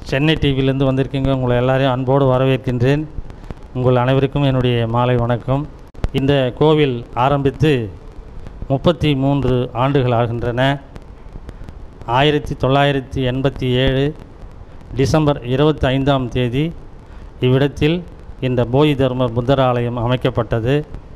சென்னை டிவியிலேருந்து வந்திருக்கீங்க. உங்களை எல்லாரையும் அன்போடு வரவேற்கின்றேன். உங்கள் அனைவருக்கும் என்னுடைய மாலை வணக்கம். இந்த கோவில் ஆரம்பித்து 33 ஆண்டுகள் ஆகின்றன. 1987 டிசம்பர் 25ஆம் தேதி இவ்விடத்தில் இந்த போதி தர்ம புத்தர் ஆலயம் அமைக்கப்பட்டது.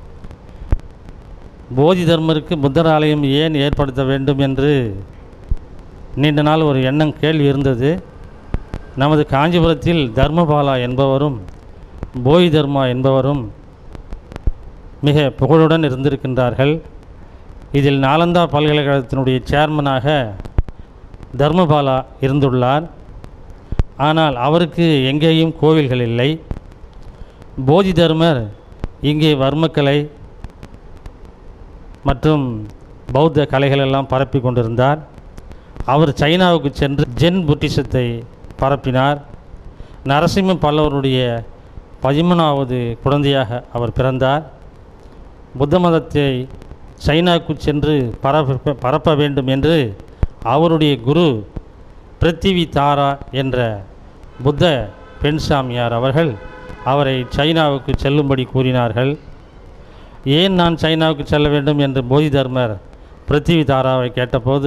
போதி தர்மருக்கு புத்தர் ஆலயம் ஏன் ஏற்படுத்த வேண்டும் என்று நீண்ட நாள் ஒரு எண்ணம் கேள்வி இருந்தது. நமது காஞ்சிபுரத்தில் தர்மபாலா என்பவரும் போதி தர்மா என்பவரும் மிக புகழுடன் இருந்திருக்கின்றார்கள். இதில் நாலந்தா பல்கலைக்கழகத்தினுடைய சேர்மனாக தர்மபாலா இருந்துள்ளார். ஆனால் அவருக்கு எங்கேயும் கோவில்கள் இல்லை. போதி தர்மர் இங்கே வர்மக்கலை மற்றும் பௌத்த கலைகளெல்லாம் பரப்பி கொண்டிருந்தார். அவர் சைனாவுக்கு சென்று ஜென் புத்திசத்தை பரப்பினார். நரசிம்ம பல்லவருடைய 13வது குழந்தையாக அவர் பிறந்தார். புத்த மதத்தை சைனாவுக்கு சென்று பரப்ப வேண்டும் என்று அவருடைய குரு பிருத்திவி தாரா என்ற புத்த பெண்சாமியார் அவர்கள் அவரை சைனாவுக்கு செல்லும்படி கூறினார்கள். ஏன் நான் சைனாவுக்கு செல்ல வேண்டும் என்று போதி தர்மர் பிருத்திவி தாராவை கேட்டபோது,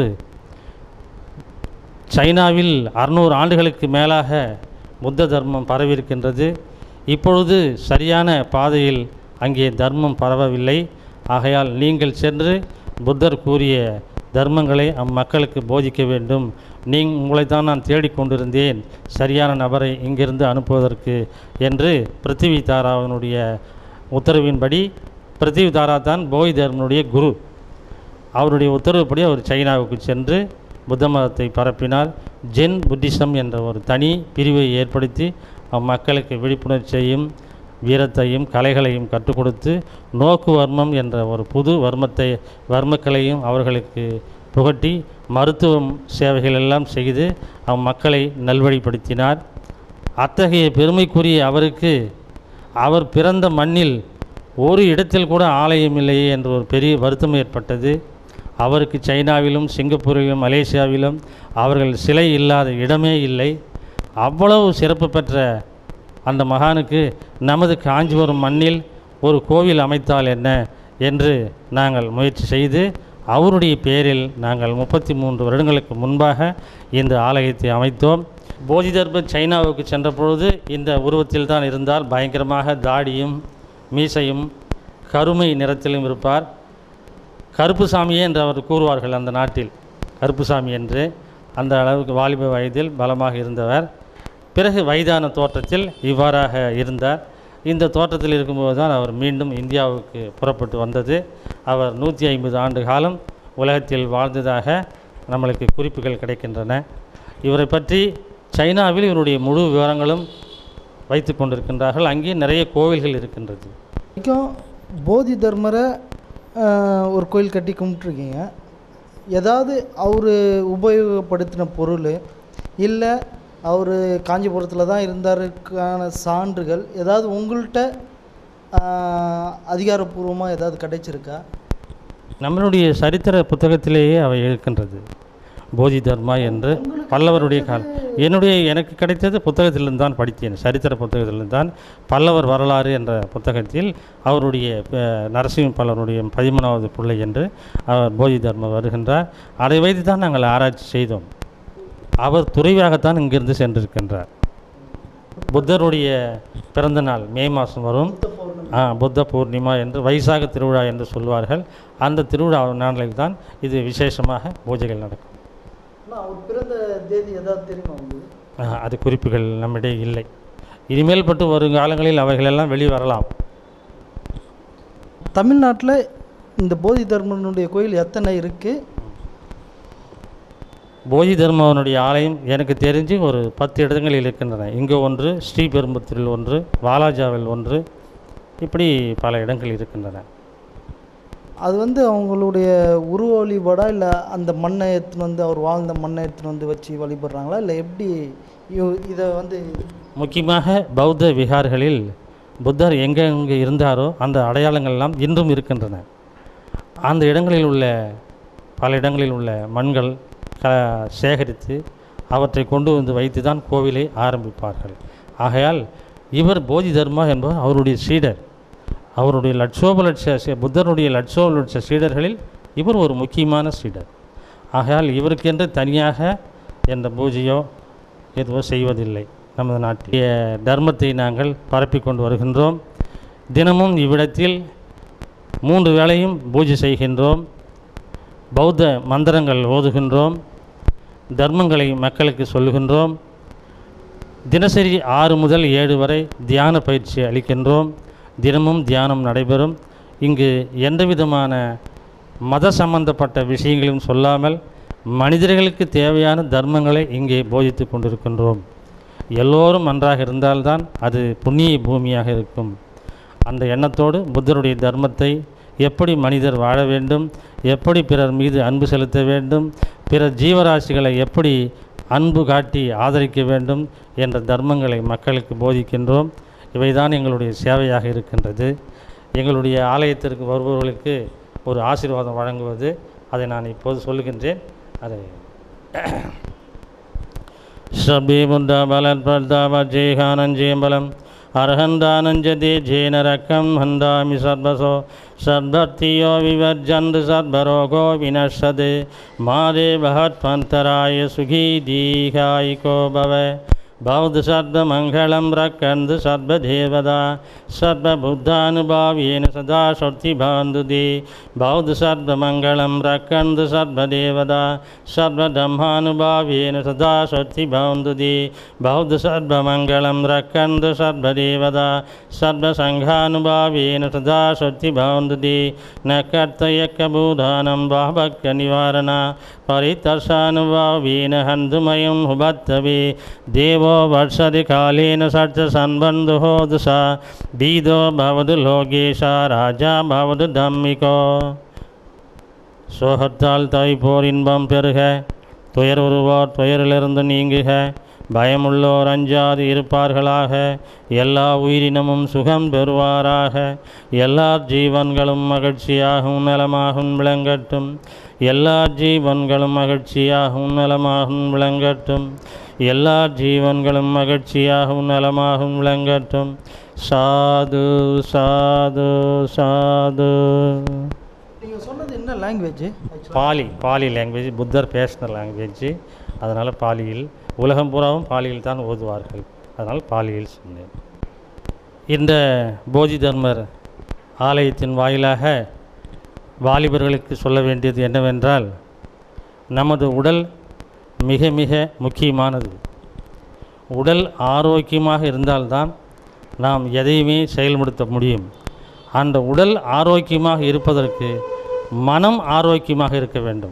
சைனாவில் 600 ஆண்டுகளுக்கு மேலாக புத்த தர்மம் பரவியிருக்கின்றது. இப்பொழுது சரியான பாதையில் அங்கே தர்மம் பரவவில்லை. ஆகையால் நீங்கள் சென்று புத்தர் கூறிய தர்மங்களை அம்மக்களுக்கு போதிக்க வேண்டும். உங்களைத்தான் நான் தேடிக்கொண்டிருந்தேன், சரியான நபரை இங்கிருந்து அனுப்புவதற்கு என்று பிருத்திவி தாராவினுடைய உத்தரவின்படி, பிருத்திவி தாரா தான் போதி தர்மனுடைய குரு, அவருடைய உத்தரவுப்படி அவர் சைனாவுக்கு சென்று புத்த மதத்தை பரப்பினார். ஜென் புத்திசம் என்ற ஒரு தனி பிரிவை ஏற்படுத்தி அம்மக்களுக்கு விழிப்புணர்ச்சியையும் வீரத்தையும் கலைகளையும் கற்றுக் கொடுத்து நோக்கு வர்மம் என்ற ஒரு புது வர்மக்கலையும் அவர்களுக்கு புகட்டி மருத்துவம் சேவைகள் எல்லாம் செய்து அம்மக்களை நல்வழிப்படுத்தினார். அத்தகைய பெருமைக்குரிய அவருக்கு அவர் பிறந்த மண்ணில் ஒரு இடத்தில் கூட ஆலயம் இல்லையே என்ற ஒரு பெரிய வருத்தம் ஏற்பட்டது. அவருக்கு சைனாவிலும் சிங்கப்பூரிலும் மலேசியாவிலும் அவர்கள் சிலை இல்லாத இடமே இல்லை. அவ்வளவு சிறப்பு பெற்ற அந்த மகானுக்கு நமது காஞ்சிபுரம் மண்ணில் ஒரு கோவில் அமைத்தால் என்ன என்று நாங்கள் முயற்சி செய்து அவருடைய பேரில் நாங்கள் 33 வருடங்களுக்கு முன்பாக இந்த ஆலயத்தை அமைத்தோம். போதி தர்மர் சைனாவுக்கு சென்ற பொழுது இந்த உருவத்தில் தான் இருந்தால். பயங்கரமாக தாடியும் மீசையும் கருமை நிறத்திலும் இருப்பார். கருப்புசாமியே என்று அவர் கூறுவார்கள் அந்த நாட்டில், கருப்புசாமி என்று. அந்த அளவுக்கு வாலிப வயதில் பலமாக இருந்தவர். பிறகு வயதான தோற்றத்தில் இவ்வாறாக இருந்தார். இந்த தோற்றத்தில் இருக்கும்போது தான் அவர் மீண்டும் இந்தியாவுக்கு புறப்பட்டு வந்தது. அவர் 150 ஆண்டு காலம் உலகத்தில் வாழ்ந்ததாக நம்மளுக்கு குறிப்புகள் கிடைக்கின்றன. இவரை பற்றி சைனாவில் இவருடைய முழு விவரங்களும் வைத்து கொண்டிருக்கின்றார்கள். அங்கே நிறைய கோவில்கள் இருக்கின்றது. போதி தர்மரை ஒரு கோயில் கட்டி கும்பிட்ருக்கீங்க. ஏதாவது அவர் உபயோகப்படுத்தின பொருள் இல்லை அவர் காஞ்சிபுரத்தில் தான் இருந்தாருக்கான சான்றுகள் ஏதாவது உங்கள்கிட்ட அதிகாரப்பூர்வமாக ஏதாவது கிடைச்சிருக்கா? நம்மளுடைய சரித்திர புத்தகத்திலேயே அவை இருக்கின்றது. போதி தர்மா என்று பல்லவருடைய எனக்கு கிடைத்தது புத்தகத்திலிருந்து தான் படித்தேன். சரித்திர புத்தகத்திலிருந்து தான். பல்லவர் வரலாறு என்ற புத்தகத்தில் அவருடைய நரசிம்ம பல்லவருடைய 13வது பிள்ளை என்று அவர் போதி தர்மா வருகின்றார். அதை வைத்து தான் நாங்கள் ஆராய்ச்சி செய்தோம். அவர் துறைவாகத்தான் இங்கிருந்து சென்றிருக்கின்றார். புத்தருடைய பிறந்த நாள் மே மாதம் வரும். புத்த பூர்ணிமா என்று வைசாக திருவிழா என்று சொல்வார்கள். அந்த திருவிழா நாளில் தான் இது விசேஷமாக பூஜைகள் நடக்கும். அவர் பிறந்த தேதி ஏதாவது தெரியுமா? அது குறிப்புகள் நம்மிடையே இல்லை. இனிமேல் பட்டு வருங்காலங்களில் அவைகளெல்லாம் வெளிவரலாம். தமிழ்நாட்டில் இந்த போதி தர்மனுடைய கோயில் எத்தனை இருக்குது? போதி தர்மனுடைய ஆலயம் எனக்கு தெரிஞ்சு ஒரு 10 இடங்களில் இருக்கின்றன. இங்கே ஒன்று, ஸ்ரீபெரும்புத்தூரில் ஒன்று, வாலாஜாவில் ஒன்று, இப்படி பல இடங்கள் இருக்கின்றன. அது அவங்களுடைய உருவ வழிபாடா இல்லை அந்த மண்ணை எடுத்துன்னு அவர் வாழ்ந்த மண்ணை எடுத்துன்னு வச்சு வழிபடுறாங்களா இல்லை எப்படி இதை முக்கியமாக பௌத்த விகார்களில் புத்தர் எங்கே இருந்தாரோ அந்த அடையாளங்கள்லாம் இன்றும் இருக்கின்றன. அந்த இடங்களில் உள்ள பல இடங்களில் உள்ள மண்கள் சேகரித்து அவற்றை கொண்டு வந்து வைத்து தான் கோவிலை ஆரம்பிப்பார்கள். ஆகையால் இவர் போதி தர்மா என்பவர் அவருடைய சீடர். அவருடைய புத்தருடைய லட்சோபலட்ச சீடர்களில் இவர் ஒரு முக்கியமான சீடர். ஆகையால் இவருக்கென்று தனியாக என்ற பூஜையோ எதுவோ செய்வதில்லை. நமது நாட்டிய தர்மத்தை நாங்கள் பரப்பி கொண்டு வருகின்றோம். தினமும் இவ்விடத்தில் 3 வேளையும் பூஜை செய்கின்றோம். பௌத்த மந்திரங்கள் ஓதுகின்றோம். தர்மங்களை மக்களுக்கு சொல்லுகின்றோம். தினசரி 6 முதல் 7 வரை தியான பயிற்சி அளிக்கின்றோம். தினமும் தியானம் நடைபெறும். இங்கு எந்தவிதமான மத சம்பந்தப்பட்ட விஷயங்களும் சொல்லாமல் மனிதர்களுக்கு தேவையான தர்மங்களை இங்கே போதித்து கொண்டிருக்கின்றோம். எல்லோரும் நன்றாக இருந்தால்தான் அது புண்ணிய பூமியாக இருக்கும். அந்த எண்ணத்தோடு புத்தருடைய தர்மத்தை எப்படி மனிதர் வாழ வேண்டும், எப்படி பிறர் மீது அன்பு செலுத்த வேண்டும், பிற ஜீவராசிகளை எப்படி அன்பு காட்டி ஆதரிக்க வேண்டும் என்ற தர்மங்களை மக்களுக்கு போதிக்கின்றோம். இவைதான் எங்களுடைய சேவையாக இருக்கின்றது. எங்களுடைய ஆலயத்திற்கு வருபவர்களுக்கு ஒரு ஆசீர்வாதம் வழங்குவது, அதை நான் இப்போது சொல்லுகின்றேன். அதை சபே புத்தா பலன் பர்தாவ ஜெயகானஞ்சேம்பலம் அர்ஹந்தானஞ்சதே ஜேனரக்கம் ஹந்தாமி சர்வசோ சர்வத்தியோ விவர்ஜந்து சர்வரோகோ வினஷதே மாதே பகத்வந்தராய சுகி தீகாயிகோ பவ பௌத்த சர்வ மங்களம் ரக்கந்து சர்வ தேவதா சர்வ புத்தானுபாவேன சதா சொர்த்தி பாந்துதே பௌத்த சர்வ மங்களம் ரக்கந்து சர்வ தேவதா சர்வ தம்மானுபாவேன சதா சொர்த்தி பாந்துதே பௌத்த சர்வ மங்களம் ரக்கந்து சர்வ தேவதா சர்வ சங்கானுபாவேன சதா சொர்த்தி பாந்துதே ந கர்த்தயக்க பூதானம் பாபக்க நிவாரண பரிதர்ஷானுபாவேன ஹந்துமயம் உபத்தவே தேவ वर्षदि कालेन सर्च संबंधो दुषा बीदो भवदु लोकेशा राजा भवदु धम्मिको சோகத்தால் தவிப்போர் இன்பம் பெறுக, துயர் உருவோர் துயரிலிருந்து நீங்குக, பயமுள்ளோர் அஞ்சாது இருப்பார்களாக, எல்லா உயிரினமும் சுகம் பெறுவாராக, எல்லா ஜீவன்களும் மகிழ்ச்சியாகவும் நலமாகவும் விளங்கட்டும், எல்லா ஜீவன்களும் மகிழ்ச்சியாகவும் நலமாகவும் விளங்கட்டும், எல்லா ஜீவன்களும் மகிழ்ச்சியாகவும் நலமாகவும் விளங்கட்டும். சாது சாது சாது. நீங்கள் சொன்னது என்ன லாங்குவேஜ்? பாலி லாங்குவேஜ், புத்தர் பேசின லாங்குவேஜ். அதனால் பாலியில், உலகம் பூராவும் பாலியில் தான் ஓதுவார்கள். அதனால் பாலியில் சொன்னேன். இந்த போதி தர்மர் ஆலயத்தின் வாயிலாக வாலிபர்களுக்கு சொல்ல வேண்டியது என்னவென்றால், நமது உடல் மிக மிக முக்கியமானது. உடல் ஆரோக்கியமாக இருந்தால்தான் நாம் எதையுமே செயல்படுத்த முடியும். அந்த உடல் ஆரோக்கியமாக இருப்பதற்கு மனம் ஆரோக்கியமாக இருக்க வேண்டும்.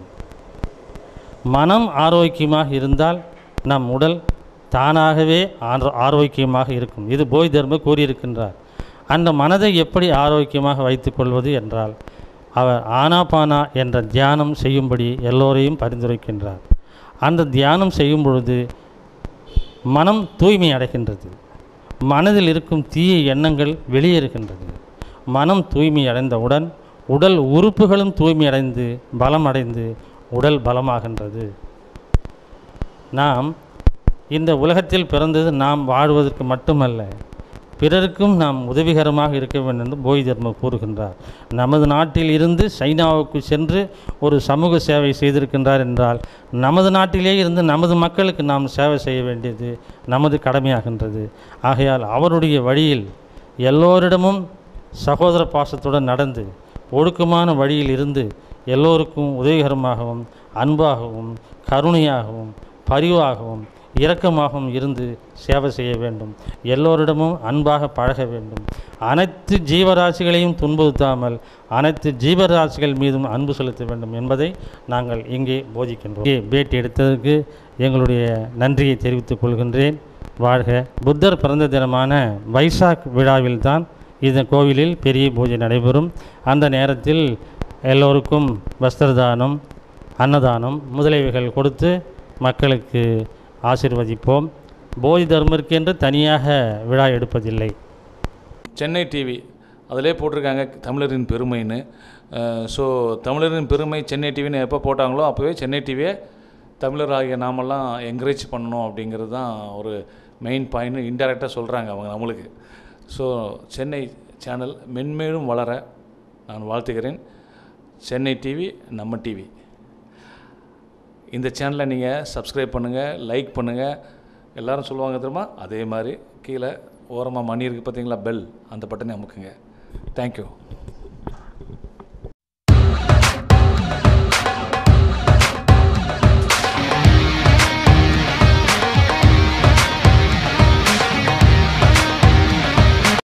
மனம் ஆரோக்கியமாக இருந்தால் நம் உடல் தானாகவே ஆரோக்கியமாக இருக்கும். இது போதி தர்மர் கூறியிருக்கின்றார். அந்த மனதை எப்படி ஆரோக்கியமாக வைத்துக்கொள்வது என்றால், அவர் ஆனாபானா என்ற தியானம் செய்யும்படி எல்லோரையும் பரிந்துரைக்கின்றார். அந்த தியானம் செய்யும் பொழுது மனம் தூய்மை அடைகின்றது. மனதில் இருக்கும் தீய எண்ணங்கள் வெளியேறுகின்றது. மனம் தூய்மை அடைந்தவுடன் உடல் உறுப்புகளும் தூய்மை அடைந்து பலம் அடைந்து உடல் பலமாகின்றது. நாம் இந்த உலகத்தில் பிறந்தது நாம் வாழ்வதற்கு மட்டுமல்ல, பிறருக்கும் நாம் உதவிகரமாக இருக்க வேண்டும் என்று போதி தர்மர் கூறுகின்றார். நமது நாட்டில் இருந்து சைனாவுக்கு சென்று ஒரு சமூக சேவை செய்திருக்கின்றார் என்றால், நமது நாட்டிலே இருந்து நமது மக்களுக்கு நாம் சேவை செய்ய வேண்டியது நமது கடமையாகின்றது. ஆகையால் அவருடைய வழியில் எல்லோரிடமும் சகோதர பாசத்துடன் நடந்து ஒழுக்கமான வழியில் இருந்து எல்லோருக்கும் உதவிகரமாகவும் அன்பாகவும் கருணையாகவும் பரிவாகவும் இரக்கமாகவும் இருந்து சேவை செய்ய வேண்டும். எல்லோரிடமும் அன்பாக பழக வேண்டும். அனைத்து ஜீவராசிகளையும் துன்புறுத்தாமல் அனைத்து ஜீவராசிகள் மீதும் அன்பு செலுத்த வேண்டும் என்பதை நாங்கள் இங்கே போதிக்கின்றோம். இங்கே பேட்டி எடுத்ததற்கு எங்களுடைய நன்றியை தெரிவித்துக் கொள்கின்றேன். வாழ்க. புத்தர் பிறந்த தினமான வைசாக் விழாவில்தான் இந்த கோவிலில் பெரிய பூஜை நடைபெறும். அந்த நேரத்தில் எல்லோருக்கும் வஸ்திரதானம், அன்னதானம் முதலியவைகள் கொடுத்து மக்களுக்கு ஆசீர்வதிப்போம். போதி தர்மருக்கென்று தனியாக விழா எடுப்பதில்லை. சென்னை டிவி அதிலே போட்டிருக்காங்க தமிழரின் பெருமைன்னு. ஸோ தமிழரின் பெருமை சென்னை டிவின்னு எப்போ போட்டாங்களோ அப்போவே சென்னை டிவியை தமிழராகிய நாமெல்லாம் என்கரேஜ் பண்ணணும் அப்படிங்கிறது தான் ஒரு மெயின் பாயிண்ட். இன்டெரக்டாக சொல்கிறாங்க அவங்க நம்மளுக்கு. ஸோ சென்னை சேனல் மென்மேலும் வளர நான் வாழ்த்துகிறேன். சென்னை டிவி நம்ம டிவி. இந்த சேனலை நீங்கள் சப்ஸ்கிரைப் பண்ணுங்கள், லைக் பண்ணுங்கள். எல்லோரும் சொல்லுவாங்க தெரியுமா, அதே மாதிரி கீழே ஓரமாக மணி இருக்குது பார்த்தீங்களா, பெல், அந்த பட்டனை அமுக்குங்க. தேங்க்யூ.